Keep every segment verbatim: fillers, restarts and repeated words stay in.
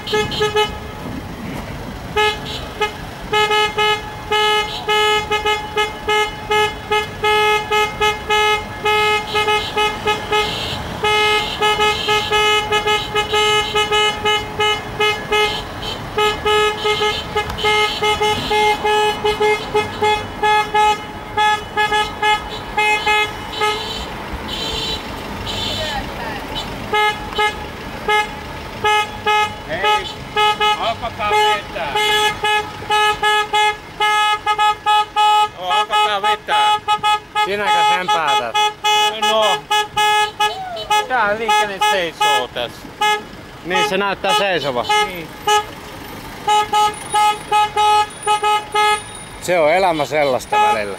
Alkakaa vetää. No, alkakaa vetää. Sinäkö sen päätät? No. Tää liikenne seisoo tässä. Niin se näyttää seisova. Niin. Se on elämä sellaista välillä.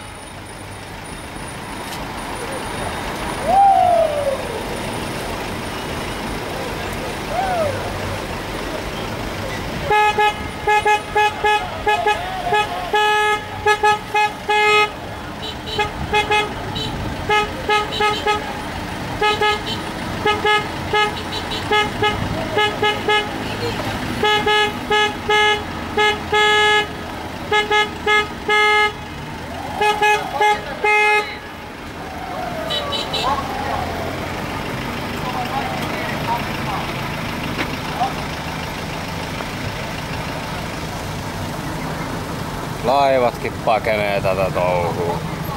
Laivatkin pakenee tätä touhua.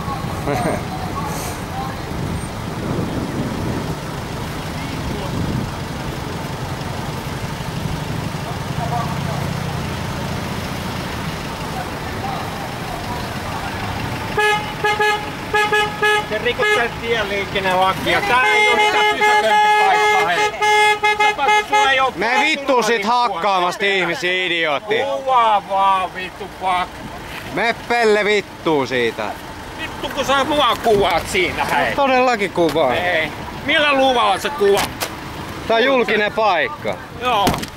Se rikottaa tieliikennelakia. Tää ei oo sitä pysäköintipaikkaa, hei. Sulla ei oo... Me vittu sit hakkaamasta ihmisiä, idiootti. Kuvaa vaan vittu pak. Me pelle vittuu siitä. Vittu kun sä mua kuvaat siinä, hei. Todellakin kuvaa. Ei. Millä luvalla sä kuvaat? Tää on julkinen paikka. Joo.